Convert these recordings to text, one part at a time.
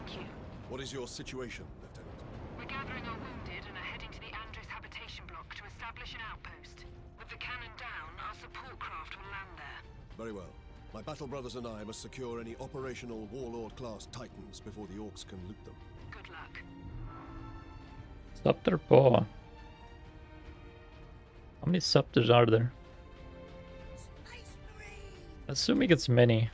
thank you. What is your situation, Lieutenant? We're gathering our wounded and are heading to the Andres habitation block to establish an outpost. With the cannon down, our support craft will land there. Very well. My battle brothers and I must secure any operational Warlord-class Titans before the orcs can loot them. Good luck. Scepter paw. How many scepters are there? Assuming it's many.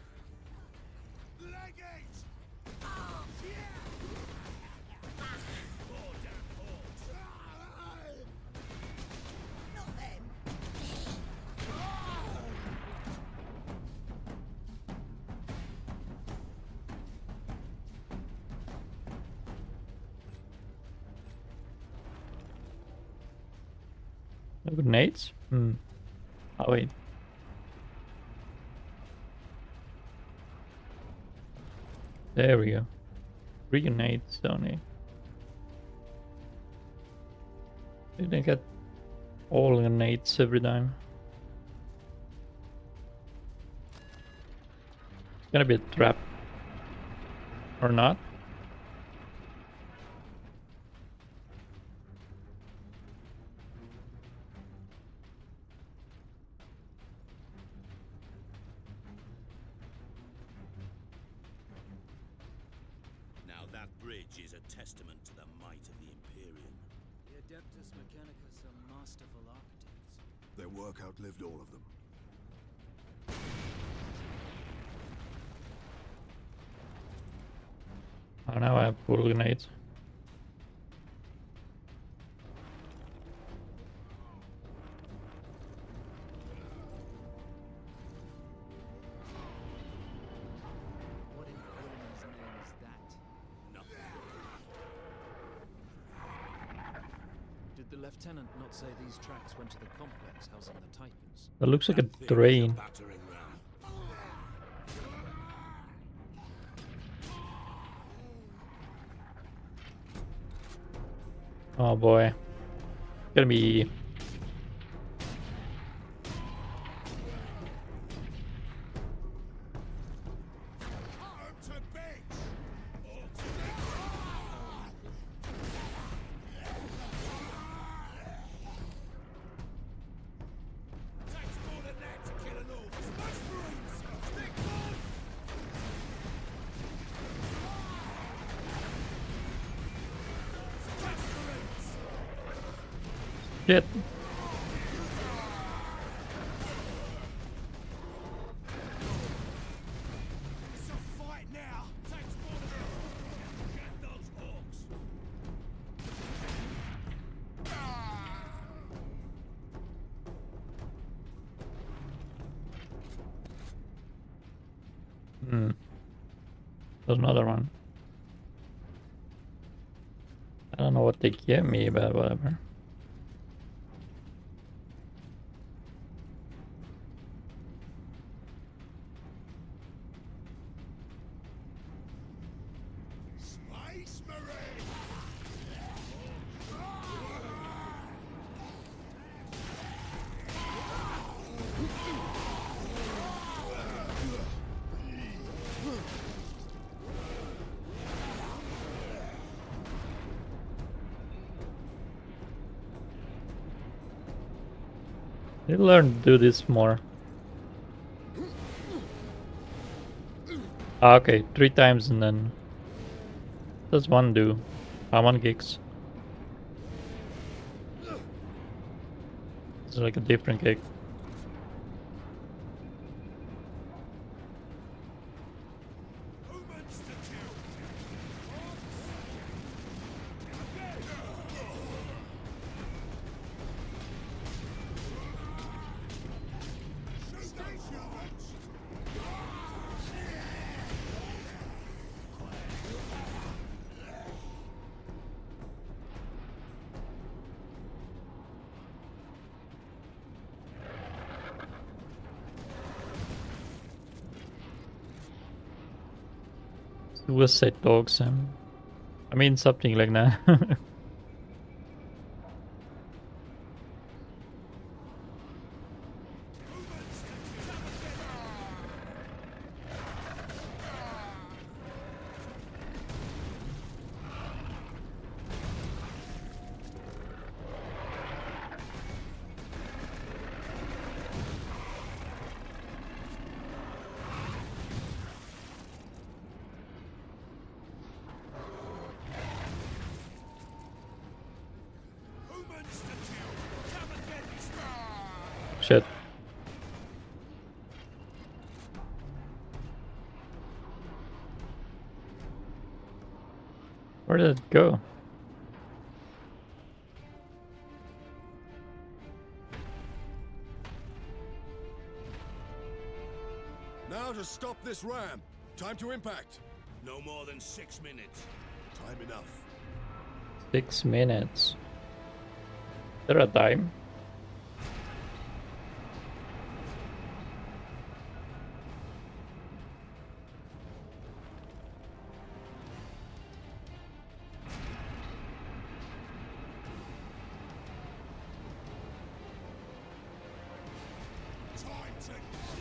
No grenades? Oh wait. There we go. 3 grenades only. Did I get all grenades every time? It's gonna be a trap. Or not? That bridge is a testament to the might of the Imperium. The Adeptus Mechanicus are masterful architects. Their work outlived all of them. Oh, now I have full grenades. What in Colin's name is that? Nothing. Did the lieutenant not say these tracks went to the complex housing the Titans? That looks like a That thing is drain. battering ram. Oh boy. Gonna be... Shit. It's a fight now. Takes more than that. Get those orcs. There's another one. I don't know what they give me, but whatever. Space Marine. They learn to do this more. Ah, okay, 3 times and then... Does one do? One gigs. It's like a different gig. Suicide dogs, I mean something like that. Where did it go? Now to stop this ram. Time to impact. No more than 6 minutes. Time enough. 6 minutes. Is there a time? Time to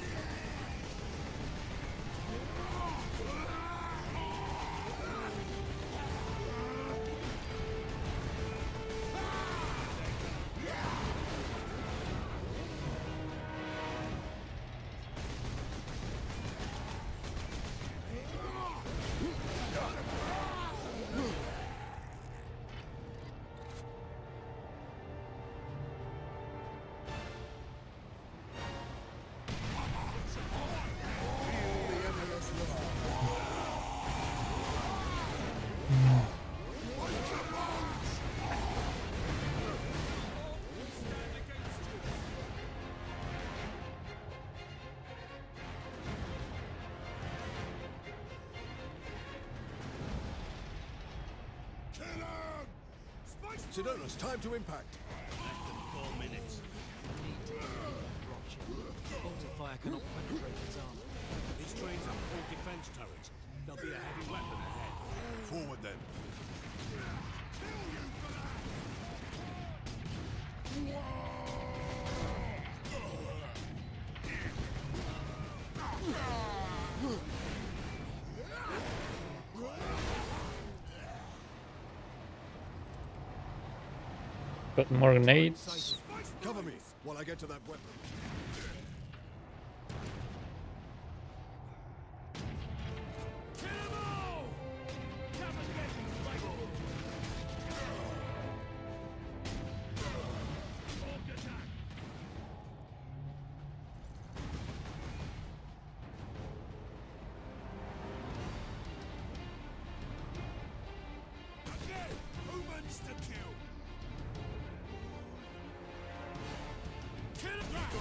Sidonis, time to impact. less than 4 minutes. Need to get rid of that dropship. Bolter fire cannot penetrate its armor. These trains have full defense turrets. There'll be a heavy weapon ahead. Forward then. Got more grenades. Cover me while I get to that weapon. Kill 'em all! Cover getting ready. Orc attack! Again! Humans to kill! Kill 'em all!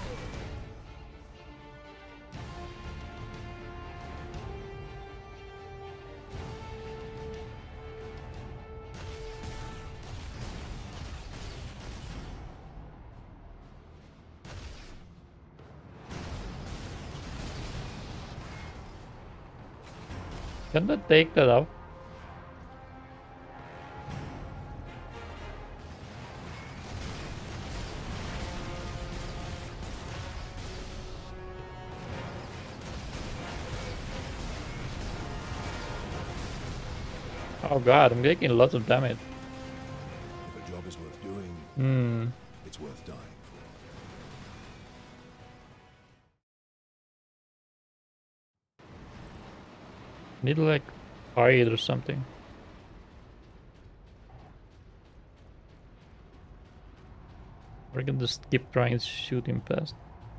Can they take that up? Oh god, I'm taking lots of damage. If a job is worth doing, Hmm. it's worth dying for. Need to like hide or something. We're gonna just keep trying to shoot him past.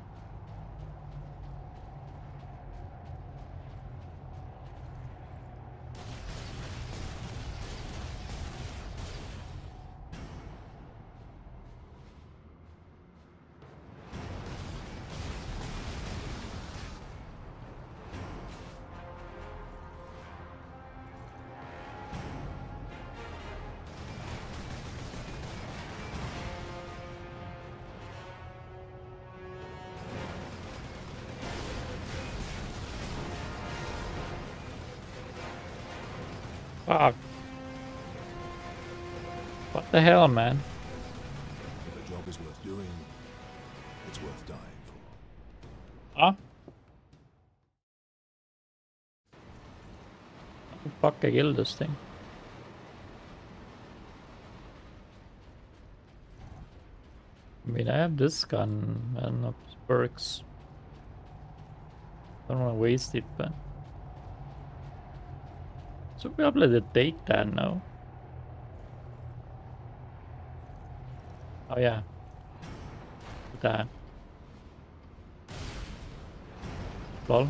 Fuck. What the hell, man? If a job is worth doing, it's worth dying for. Huh? Fuck, I killed this thing. I mean, I have this gun and perks. Don't want to waste it, but... So we probably to take that now. Oh yeah. That. Lol.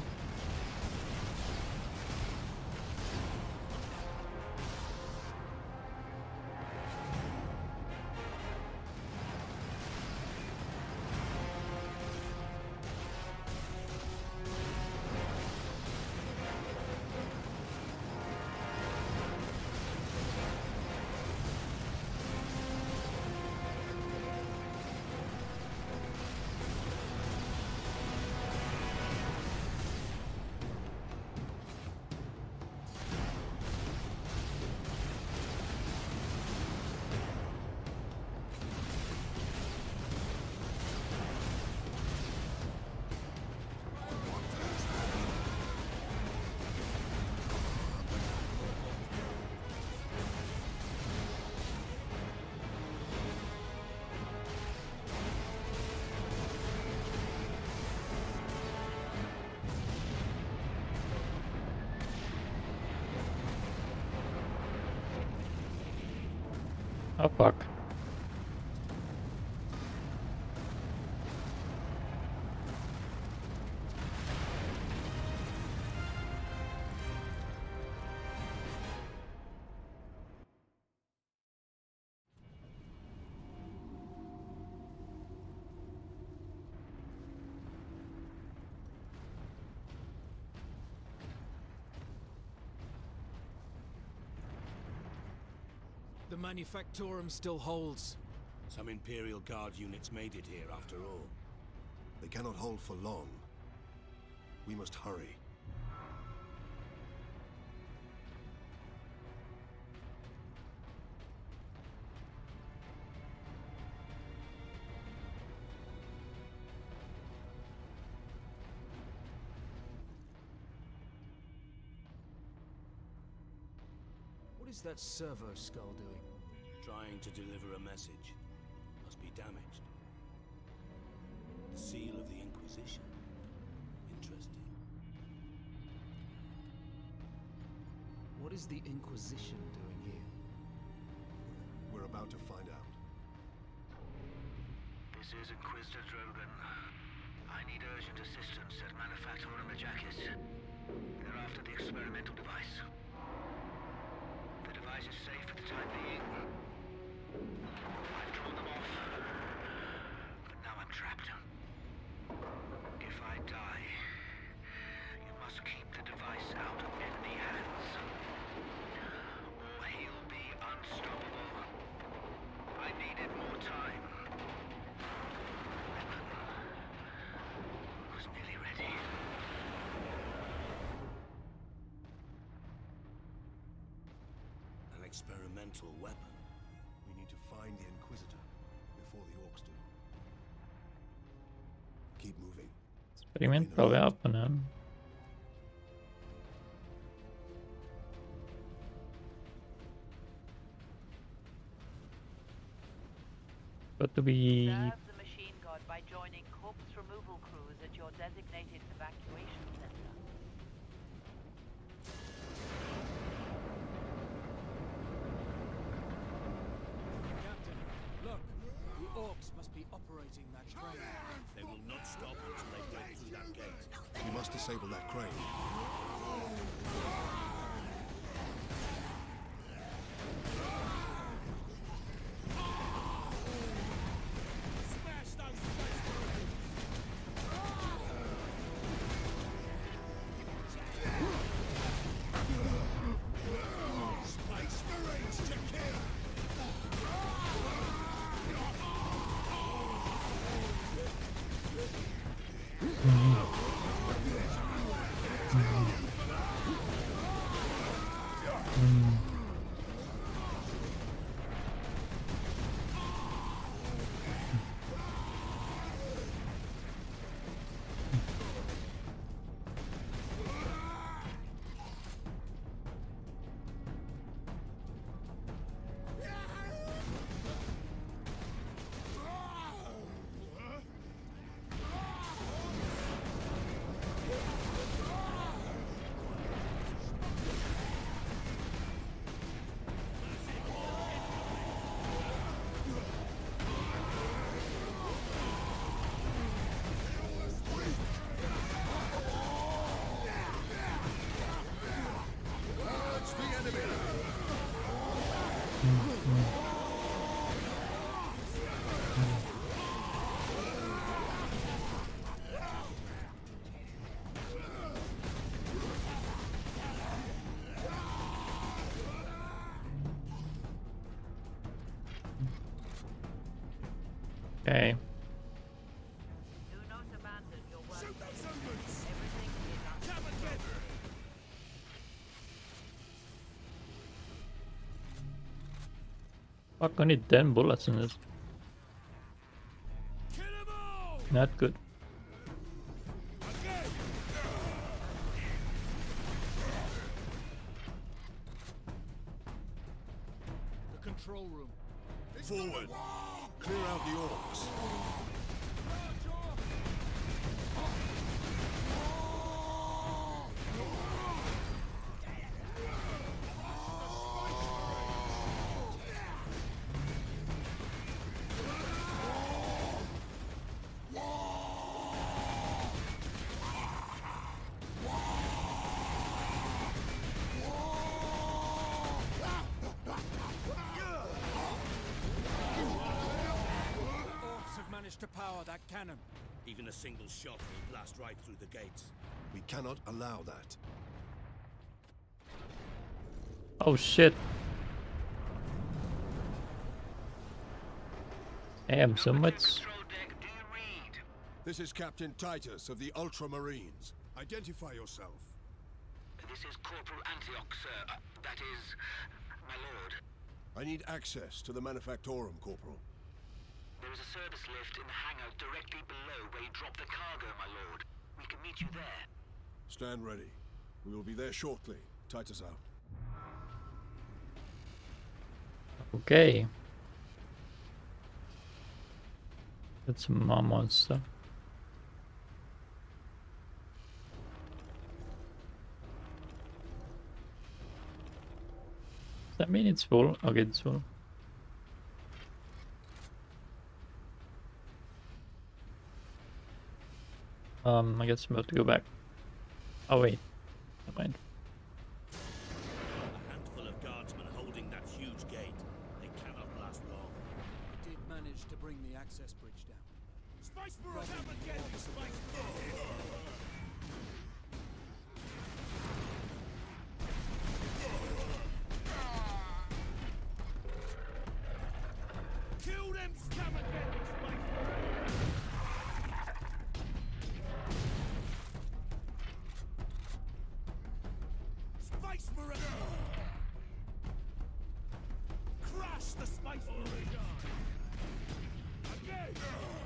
Oh fuck. The Manufactorum still holds. Some Imperial Guard units made it here after all. They cannot hold for long. We must hurry. What is that servo skull doing? Trying to deliver a message. Must be damaged. The seal of the Inquisition. Interesting. What is the Inquisition doing here? We're about to find out. This is Inquisitor Drogan. I need urgent assistance at Manufactorum Ajakis. They're after the experimental device. The device is safe for the time being. I've drawn them off, but now I'm trapped. If I die, you must keep the device out of enemy hands, or he'll be unstoppable. I needed more time. Was nearly ready. An experimental weapon. We need to find the Inquisitor before the orcs do. Keep moving. Experimental vapenen. Got to be Serve the machine god by joining corpse removal crews at your designated evacuation center. Captain, look! The orcs must be operating that crane. They will not stop until they break through that gate. We must disable that crane. Smash those Space Marines! Space Marines to kill! okay. Do not abandon your work. Shoot those Humans! Everything is under Come control. again! Fuck, I need 10 bullets in this. Kill 'em all! Not good. Again! The control room. Forward! Clear out the orcs. power that cannon. Even a single shot will blast right through the gates. We cannot allow that. Oh shit. Damn, so much. Control deck, do you read? This is Captain Titus of the Ultramarines. Identify yourself. This is Corporal Antioch, sir. That is, my lord. I need access to the Manufactorum, Corporal. There is a service lift in the hangar directly below where you drop the cargo, my lord. We can meet you there. Stand ready. We will be there shortly. Titus out. Okay. That's some more monster. Does that mean it's full? Okay, it's full. I guess I'm about to go back. Oh wait, never mind. A handful of guardsmen holding that huge gate. They cannot last long. We did manage to bring the access bridge down. Space Marines haven't get any space Marines. Kill them scavengers, Space Marines. Space Marine! Crush the Space Marine! Again!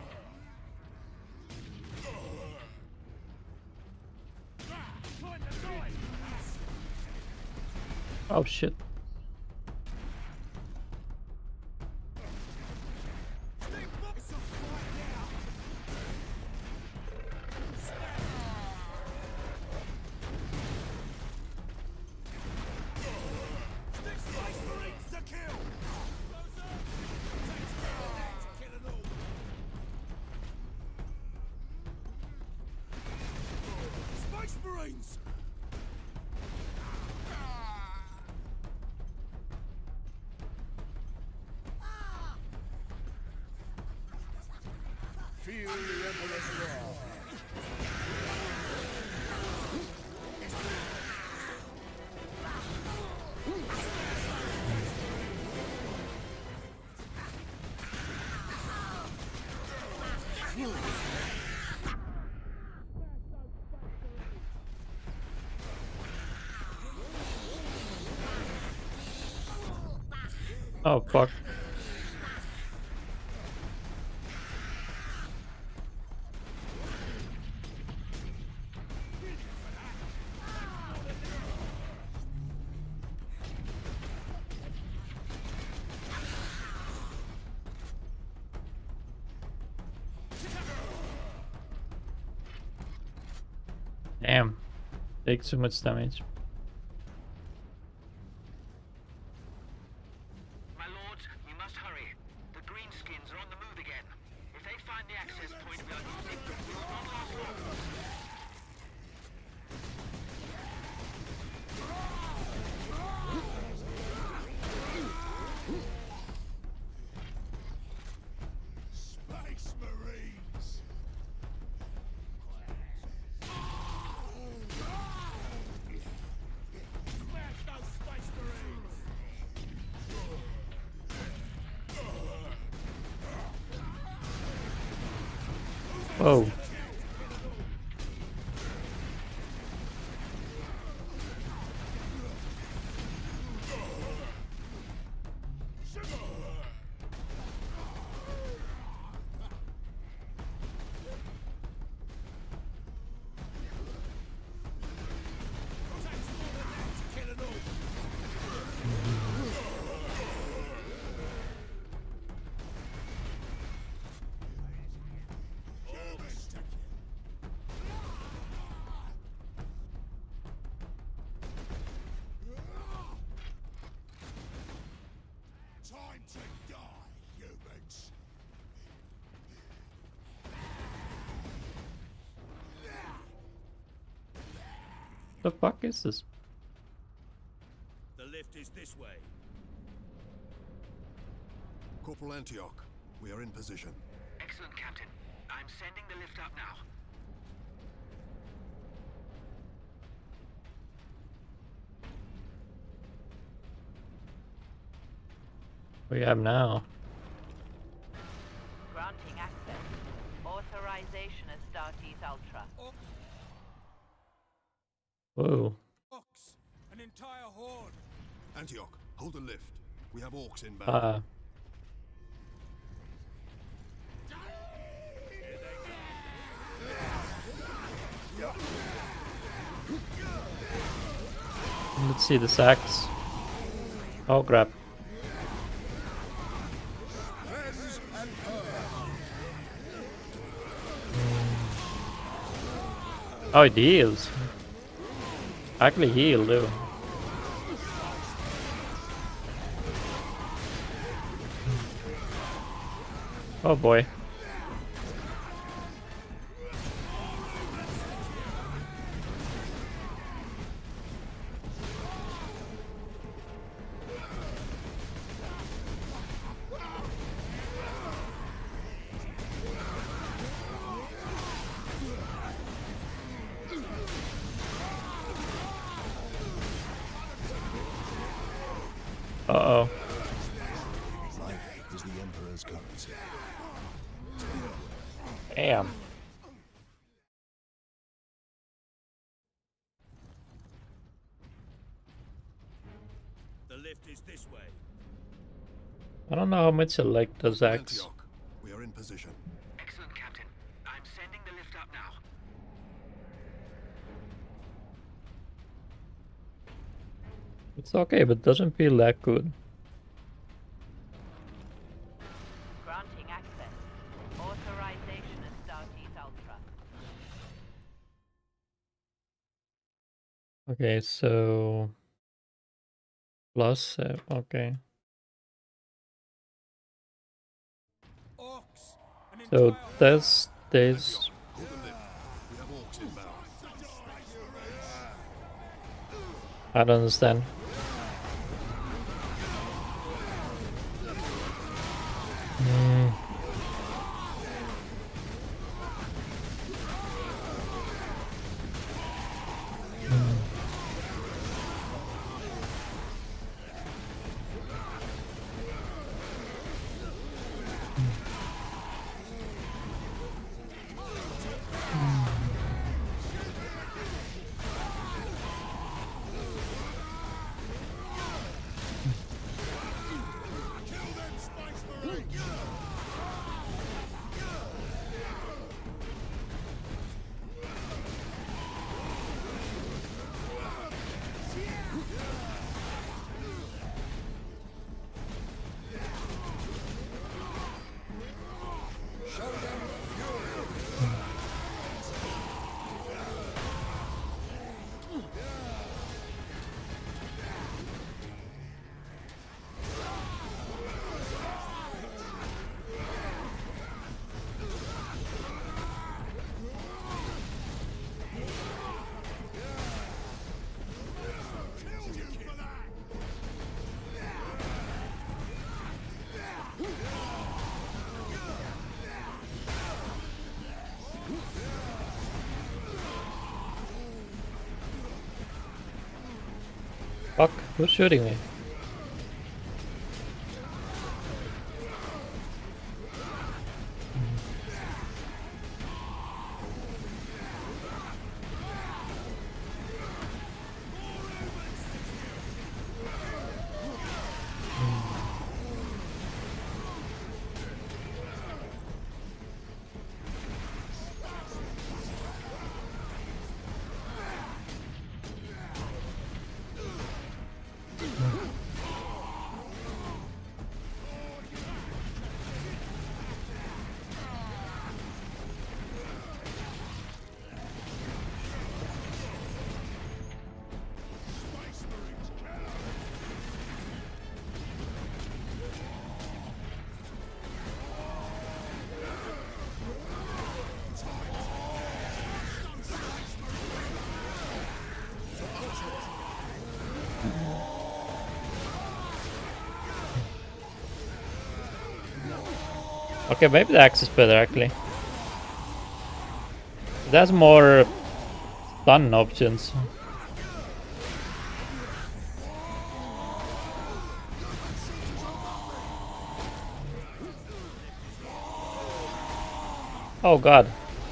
Time to die! Oh shit. It's a fight now! Space Marines to kill! Takes care of that, kill it all! Space Marines! Feel the Emperor's wrath. Oh fuck. Damn. Takes so much damage. My lords, you must hurry. The greenskins are on the move again. If they find the access point we are using, we will not last long. Space Marines! Smash those Space Marines! Whoa. Takes more than that to kill it all! Orcs to kill! Time to die, humans! The fuck is this? The lift is this way. Corporal Antioch, we are in position. Excellent, Captain. I'm sending the lift up now. We have now. Granting access. Authorization Astartes Ultra. Whoa. Orcs! An entire horde! Antioch, hold the lift. We have orcs inbound. Ah. Let's see the sacks. Oh crap. Oh, it heals. Actually heal too. Oh boy. Uh-oh. Life is the Emperor's currency. Damn. The lift is this way. I don't know how much I like those acts. Antioch, we are in position. Excellent, Captain. I'm sending the lift up now. It's okay, but it doesn't feel that good. Granting access. Authorization Astartes Ultra. Okay, so plus okay. Orcs! An So entire this Hold the lift. We have orcs inbound. I don't understand. Hmm. Fuck, who's shooting me? Okay, maybe the axe is better actually. There's more stun options. Oh god.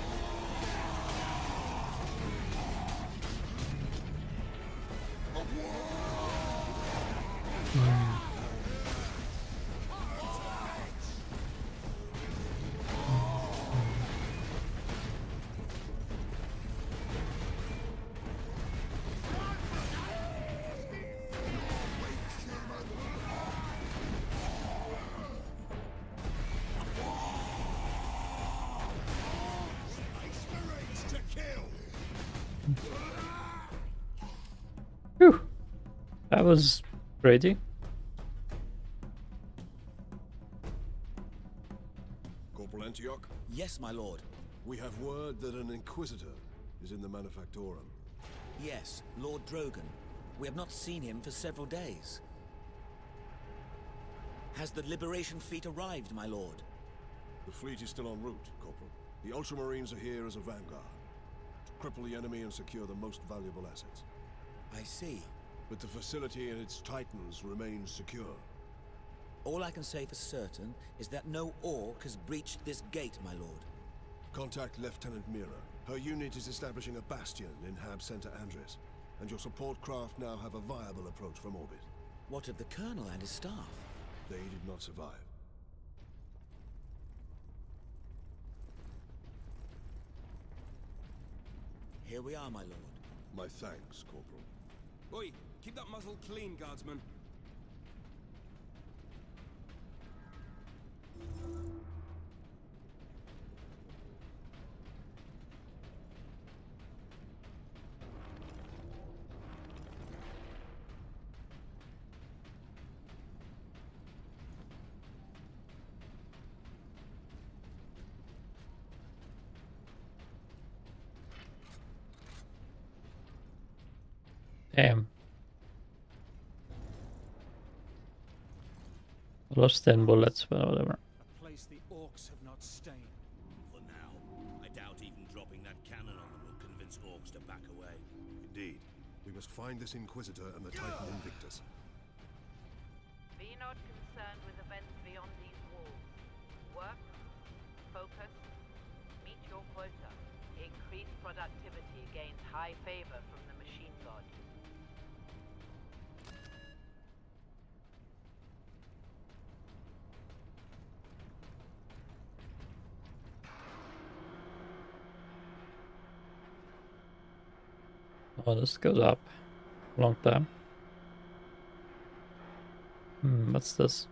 Whew. That was crazy. Corporal Antioch, Yes, my lord. we have word that an Inquisitor is in the Manufactorum. Yes, Lord Drogon. We have not seen him for several days. Has the Liberation fleet arrived, my lord? The fleet is still en route, Corporal. The Ultramarines are here as a vanguard, to cripple the enemy and secure the most valuable assets. I see. But the facility and its Titans remain secure. All I can say for certain is that no orc has breached this gate, my lord. Contact Lieutenant Mira. Her unit is establishing a bastion in Hab Center Andres, and your support craft now have a viable approach from orbit. What of the colonel and his staff? They did not survive. Here we are, my lord. My thanks, Corporal. Oi, keep that muzzle clean, guardsman. Damn. I lost 10 bullets, but whatever. A place the orcs have not stained. For now, I doubt even dropping that cannon on them will convince orcs to back away. Indeed. We must find this Inquisitor and the Titan Invictus. Be not concerned with events beyond these walls. Work, focus, meet your quota. Increased productivity gains high favor from the machine god. Oh, this goes up. Long time. What's this?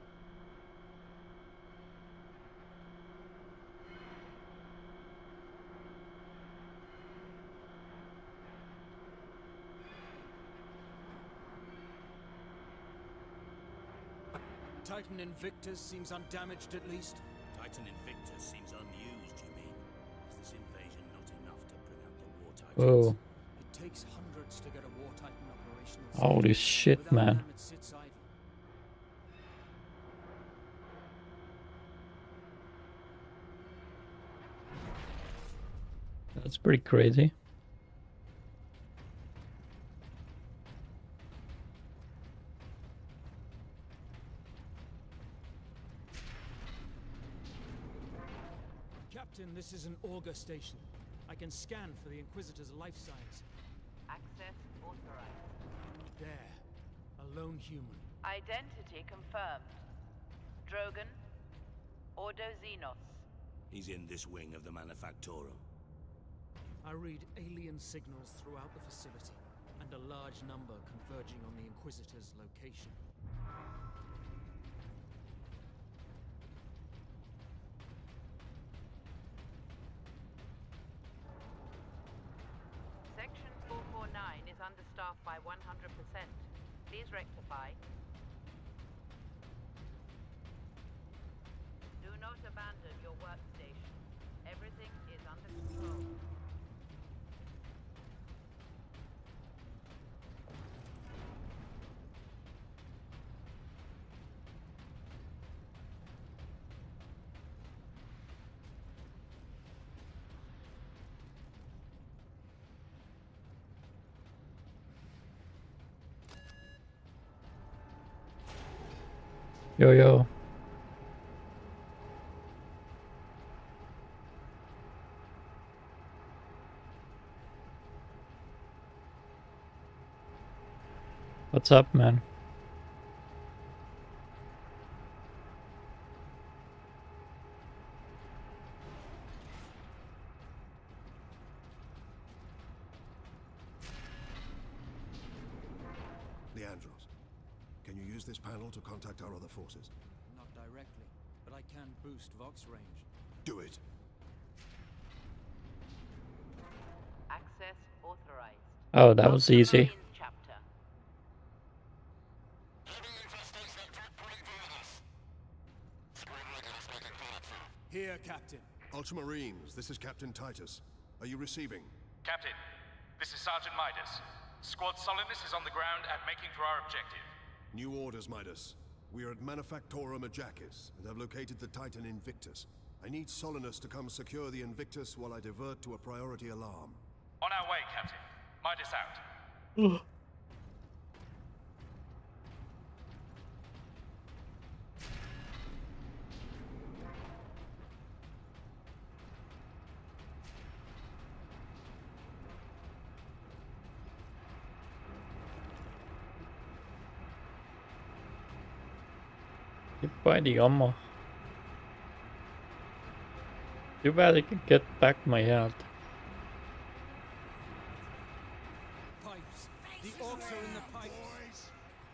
Titan Invictus seems undamaged at least. Titan Invictus seems unused, you mean? Is this invasion not enough to bring out the war titans? Whoa. It takes hundreds to get a war Titan operational. Holy shit, Without man. them, it sits idle. That's pretty crazy. Captain, this is an auger station. I can scan for the Inquisitor's life signs. Access authorized. There. A lone human. Identity confirmed. Drogon, Ordo Xenos. He's in this wing of the Manufactorum. I read alien signals throughout the facility, and a large number converging on the Inquisitor's location. Section 449 is understaffed by 100%. Please rectify. Do not abandon your workstation. Everything is under control. Yo, yo. What's up, man? Leandros, can you use this panel to contact our other forces? Not directly, but I can boost Vox range. Do it. Access authorized. Oh, that was easy. Ultramarines chapter. Here, Captain. Ultramarines, this is Captain Titus. Are you receiving? Captain, this is Sergeant Midas. Squad Solidus is on the ground and making for our objective. New orders, Midas. We are at Manufactorum Ajakis and have located the Titan Invictus. I need Solinus to come secure the Invictus while I divert to a priority alarm. On our way, Captain. Midas out. You buy the ammo. Too bad I could get back my health. Pipes. The orcs are in the pipes.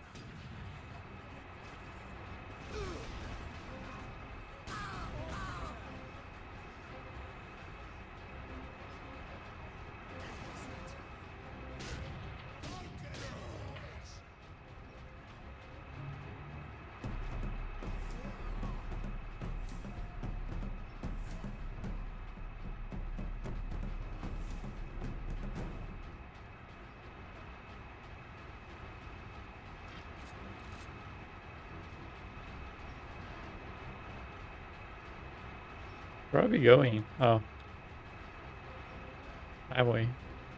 Where are we going? Oh. Highway.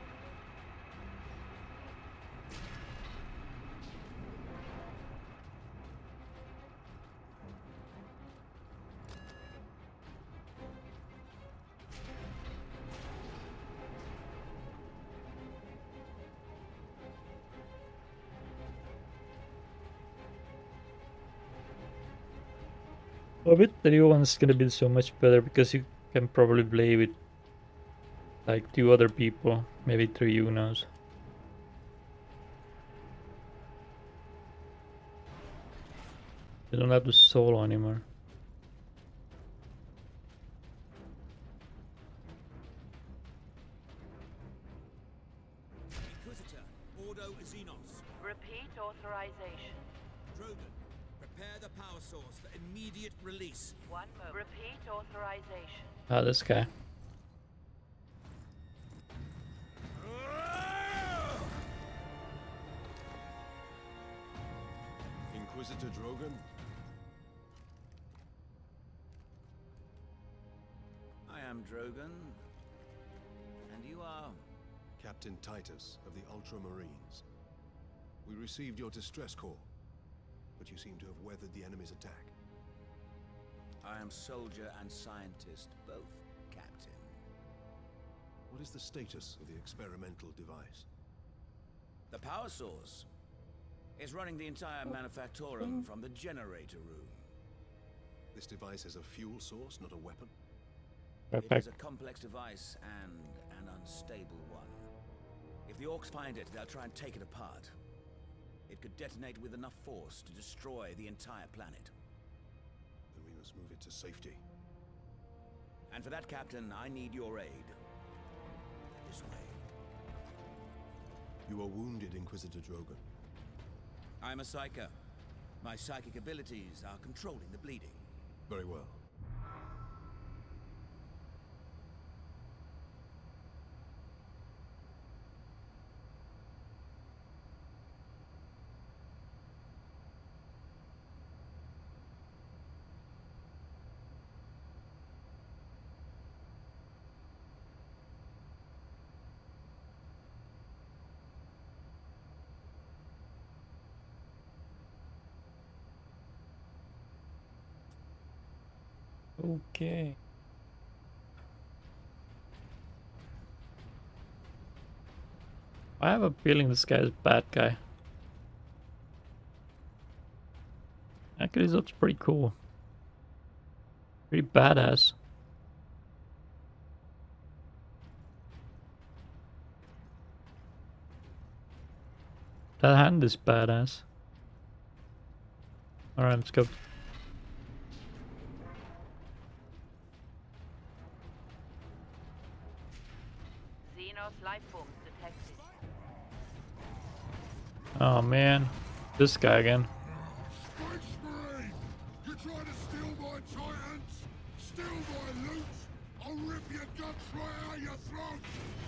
I bet the new one's gonna be so much better because you can probably play with like 2 other people, maybe 3 Unos. You don't have to solo anymore. Inquisitor, Ordo Xenos. Repeat authorization. Drogon, prepare the power source for immediate release. One moment. Repeat authorization. Ah, this guy. Inquisitor Drogon? I am Drogon. And you are? Captain Titus of the Ultramarines. We received your distress call, but you seem to have weathered the enemy's attack. I am soldier and scientist, both, Captain. What is the status of the experimental device? The power source is running the entire Manufactorum from the generator room. This device is a fuel source, not a weapon? It Backpack. is a complex device and an unstable one. If the orcs find it, they'll try and take it apart. It could detonate with enough force to destroy the entire planet. Then we must move it to safety. And for that, Captain, I need your aid. This way. You are wounded, Inquisitor Drogon. I'm a psyker. My psychic abilities are controlling the bleeding. Very well. Okay. I have a feeling this guy is a bad guy. Actually, this looks pretty cool. Pretty badass. That hand is badass. Alright, let's go. Xenos life forms detected. Oh man, this guy again. Space Marine! You trying to steal my Titans? Steal my loot? I'll rip your guts right out your throat!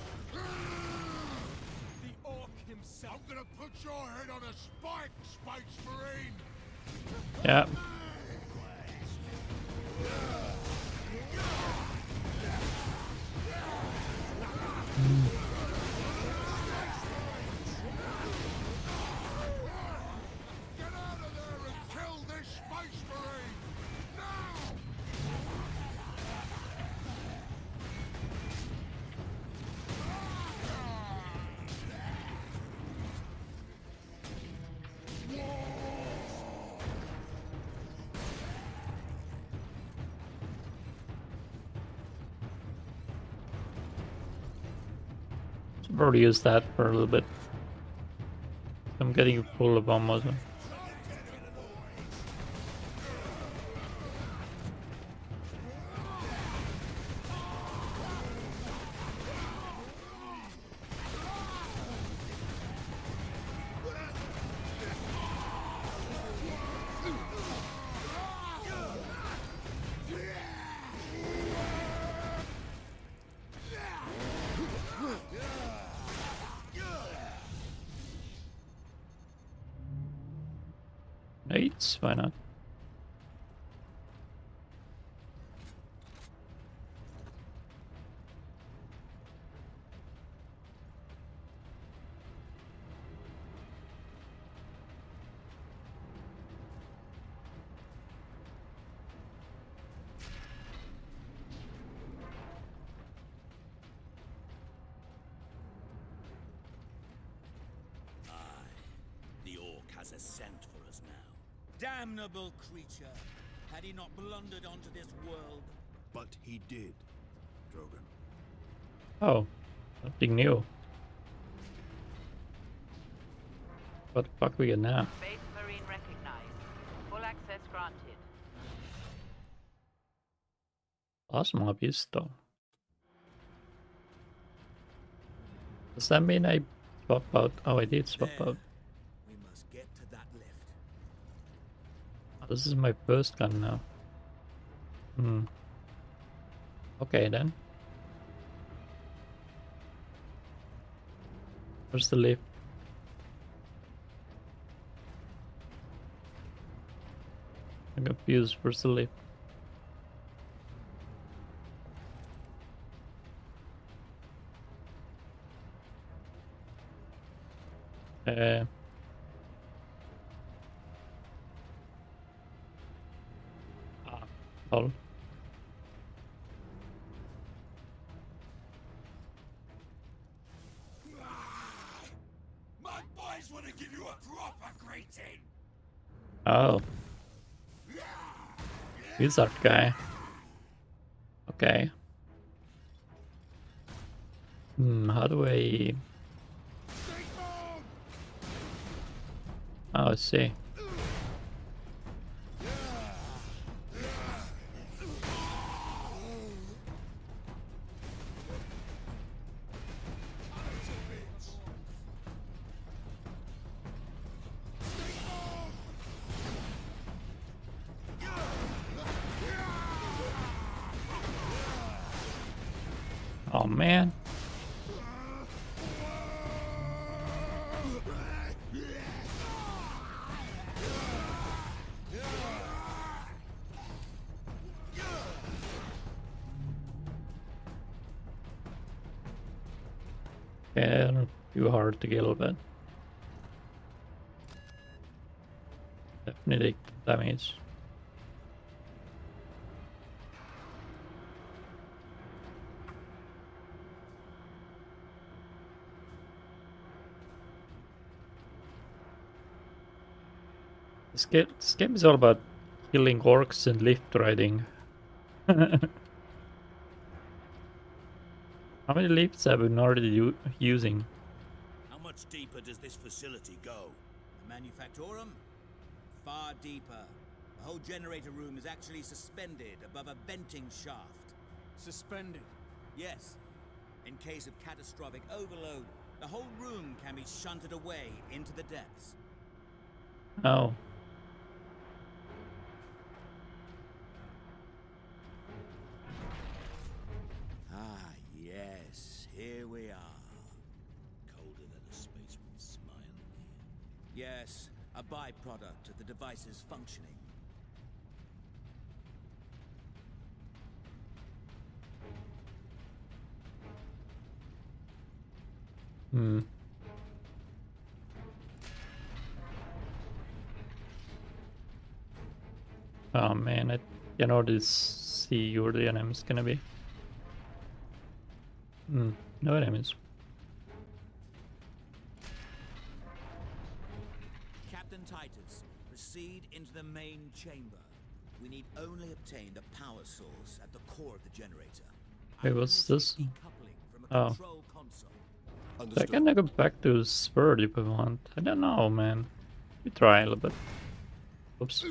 The orc himself. I'm gonna put your head on a spike, Space Marine! Yeah. Get out of there and kill this Space Marine! Now! Should probably use that for a little bit. I'm getting full of almost. Nades? Why not? The orc has a scent for us now. Damnable creature! Had he not blundered onto this world? But he did, Drogon. Oh, something new. What the fuck we get now? Space Marine recognized. Full access granted. Awesome obvious though. Does that mean I swap out? Oh, I did swap There. out. We must get to that lift. Oh, this is my first gun now. Hmm. Okay then. Where's the lift? I'm confused. Where's the lift? Lol. My boys want to give you a proper greeting! Oh. Wizard guy. Okay. How do I... Oh, I see. Oh man. Yeah, not too hard to kill, but definitely damage. This game is all about killing orcs and lift riding. How many lifts have we already using? How much deeper does this facility go? The manufactorum? Far deeper. The whole generator room is actually suspended above a venting shaft. Suspended? Yes. In case of catastrophic overload, the whole room can be shunted away into the depths. Oh. Ah, yes. Here we are. Colder than a spaceman's smile in here. Yes, a byproduct of the device's functioning. Hmm. Oh man, I can already see where the enemy's gonna be. No enemies. Captain Titus, proceed into the main chamber. We need only obtain the power source at the core of the generator. Wait, what's this? Decoupling from a Oh. control console. So I Understood. can go back to Spurred if I want. I don't know, man. We try a little bit. Oops.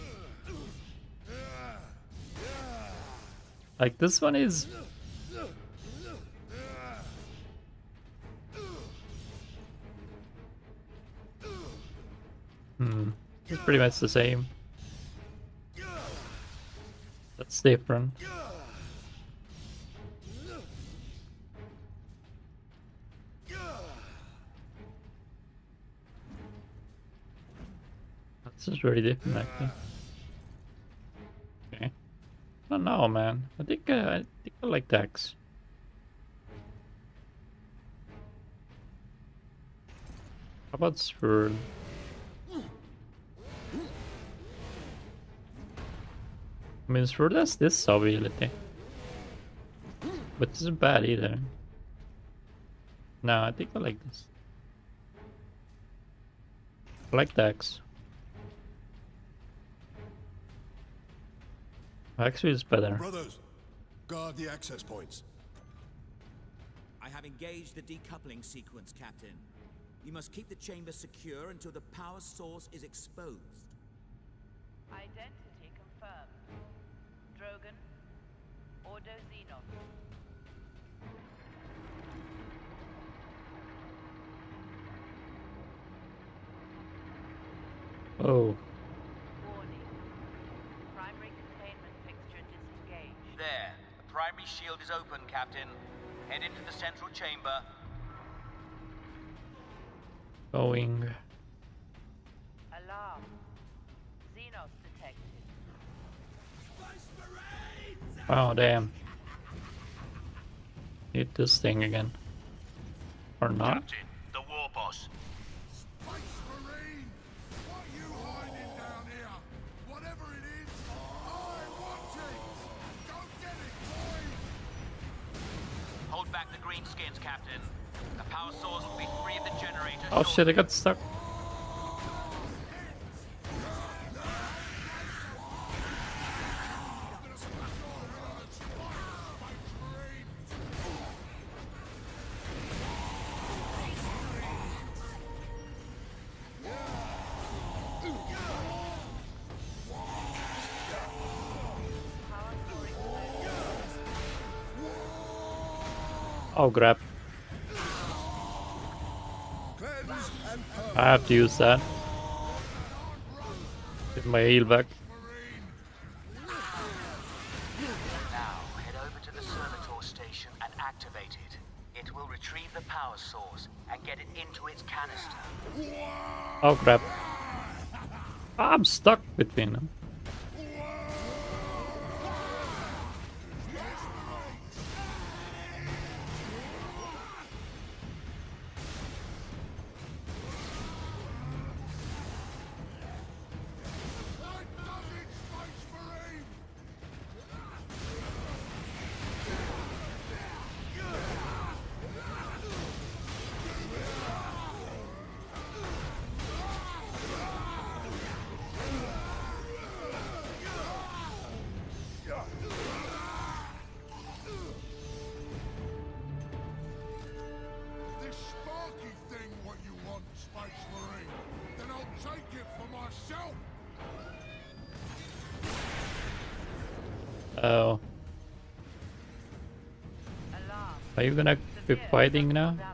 Like this one is... It's pretty much the same. That's different. This is very different, actually. Okay. I don't know, man. I think I like Dax. How about Spurred? I mean, Spurred has this ability, but this isn't bad either. No, I think I like this. I like Dax. Actually, it's better. Brothers, guard the access points. I have engaged the decoupling sequence, Captain. You must keep the chamber secure until the power source is exposed. Identity confirmed. Drogon, Ordo Xenos. Oh. Warning. Primary containment fixture disengaged. There. The primary shield is open, Captain. Head into the central chamber. Going. Alarm. Xenos detected. Oh, damn. Hit this thing again. Or not? Captain, the war boss. Space Marine! What are you hiding down here? Whatever it is, I want it! Go get it, boy! Hold back the greenskins, Captain. The power source will be free of the generator. Oh shit, I got stuck. Oh crap. I have to use that. Get my heal back. Now, head over to the servitor station and activate it. It will retrieve the power source and get it into its canister. Oh crap. I'm stuck between them. Oh. Alarm. Are you gonna be Severe fighting now? damage.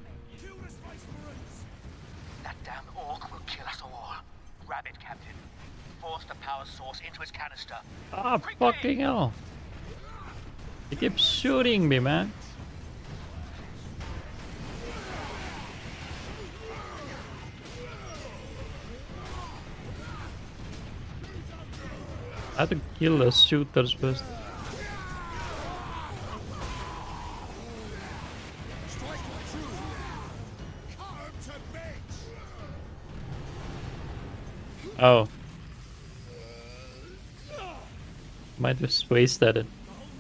That damn orc will kill us all. Grab it, Captain. Force the power source into its canister. Ah, Quickly! fucking hell. He keeps shooting me, man. I have to kill the shooters first. Oh. Might have wasted it.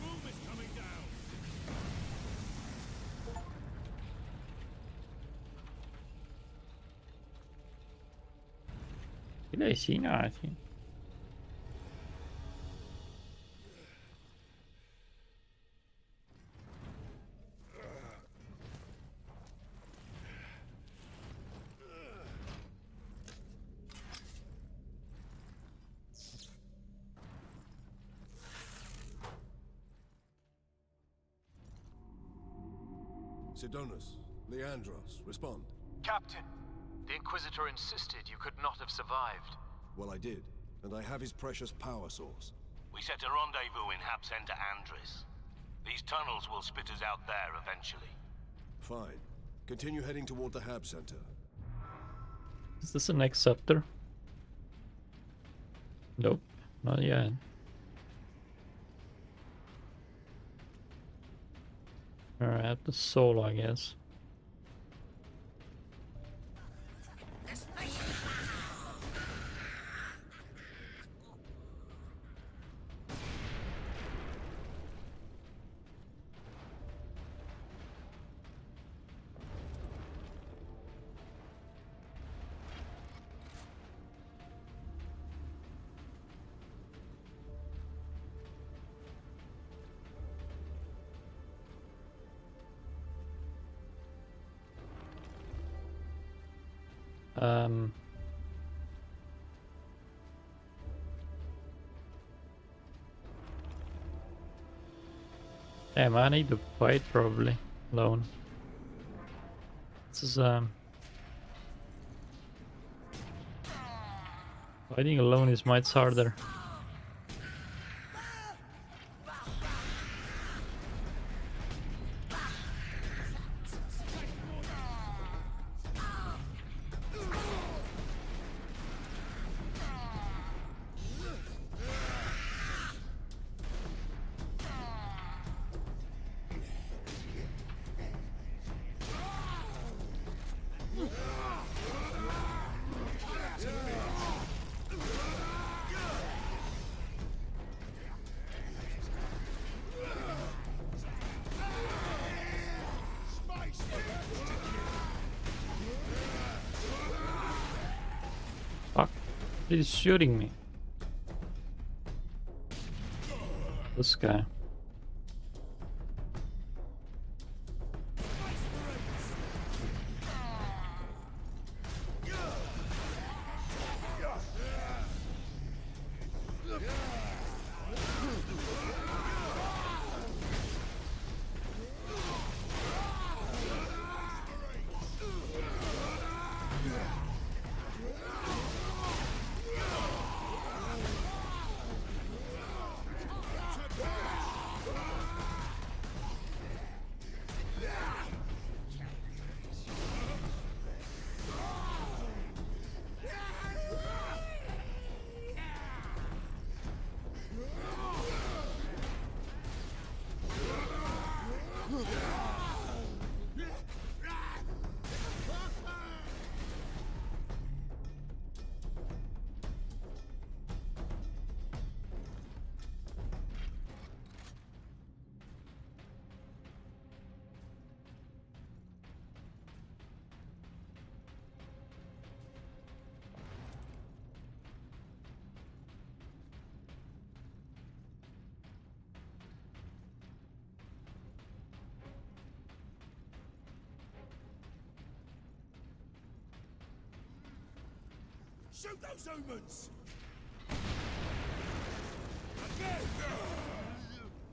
Did I see nothing? Sidonus, Leandros, respond. Captain, the Inquisitor insisted you could not have survived. Well, I did, and I have his precious power source. We set a rendezvous in Hab Center Andres. These tunnels will spit us out there eventually. Fine. Continue heading toward the Hab Center. Is this an acceptor? Nope, not yet. Alright, the soul, I guess. Damn, I need to fight probably alone. This is fighting alone is much harder. Fuck, he's shooting me. This guy. Shoot those humans!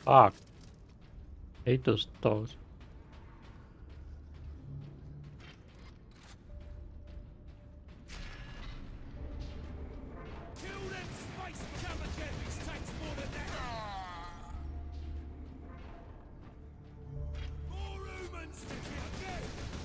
Fuck. Hate those dogs. Kill them space cavalry. This takes more than that. More humans to kill. Get.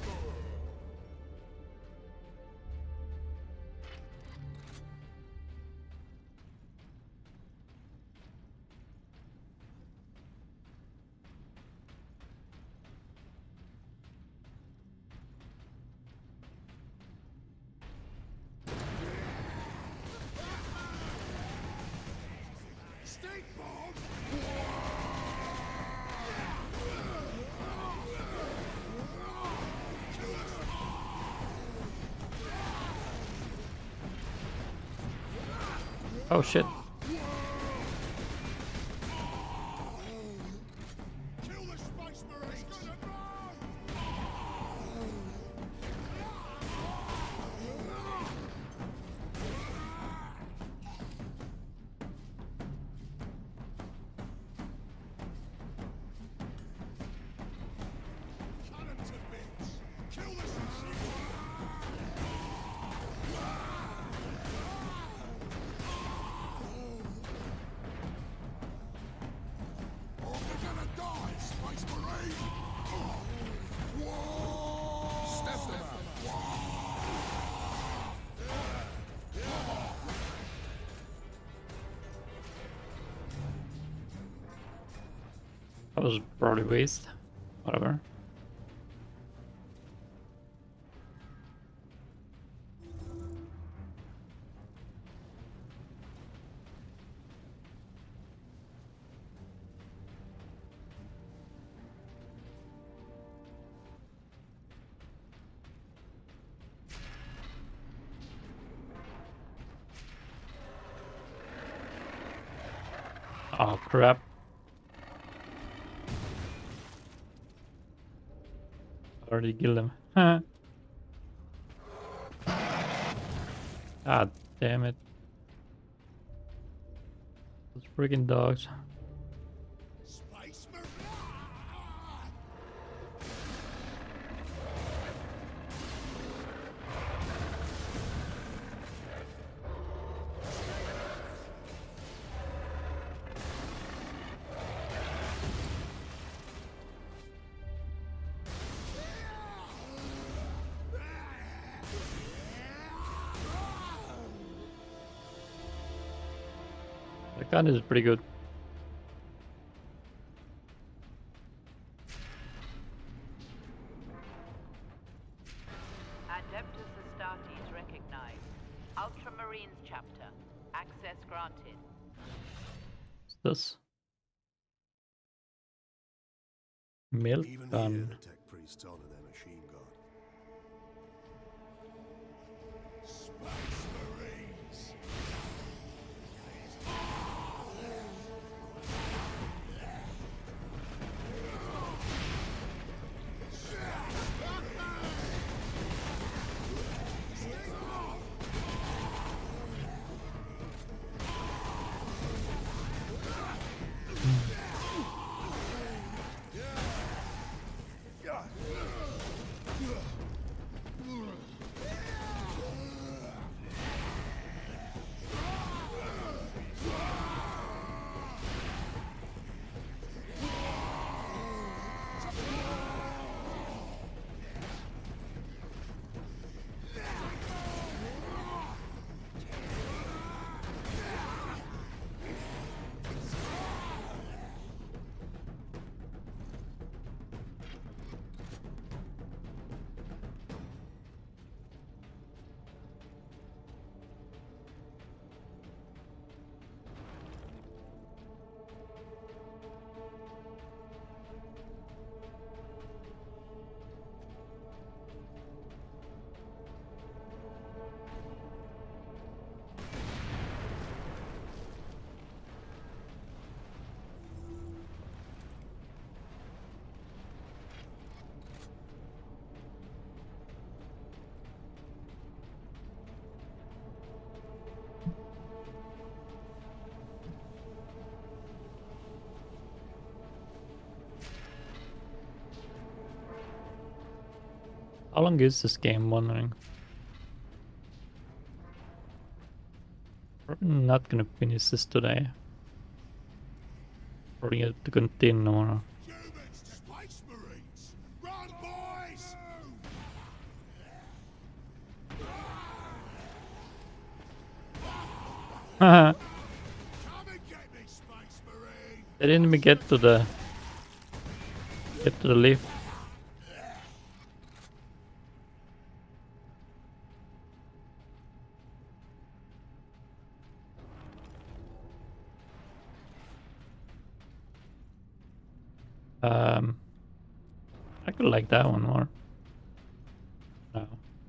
Stink bomb! Oh shit. Kill the space marines! Gonna burn! Cut 'em to bits! Kill the Oh, they're gonna die, Space Marine! Whoa! Step them out! That was probably waste. Whatever. Oh crap. Already killed him. God damn it. Those freaking dogs. Space Marine! The gun is pretty good. Adeptus Astartes recognized. Ultramarines chapter. Access granted. What's this? Milk Even gun. here, the tech priests honor their machine god. Space Marines! How long is this game, wondering? Probably not gonna finish this today. Probably have to continue tomorrow. Humans, Space Marines! Run, boys! Haha. Come and get me, Space Marine! They didn't even get to the lift. I could like that one more. No.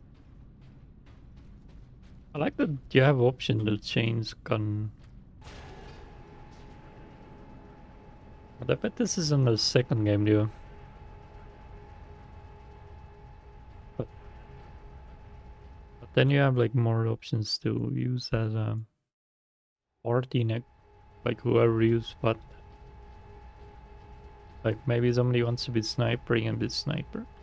I like that you have option to change gun. But I bet this is in the second game, too. But then you have like more options to use as a party neck, like whoever you spot. Like maybe somebody wants to be sniper, you can be sniper.